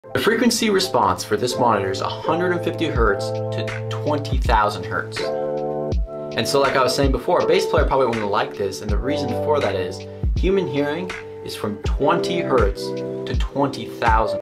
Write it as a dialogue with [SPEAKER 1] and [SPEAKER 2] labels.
[SPEAKER 1] The frequency response for this monitor is 150 Hertz to 20,000 Hertz. And so like I was saying before, a bass player probably wouldn't like this, and the reason for that is human hearing is from 20 Hertz to 20,000